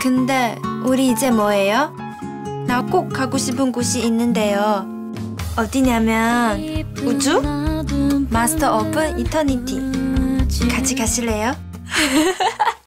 근데 우리 이제 뭐해요? 나 꼭 가고 싶은 곳이 있는데요. 어디냐면 우주? 마스터 오브 이터니티. 같이 가실래요?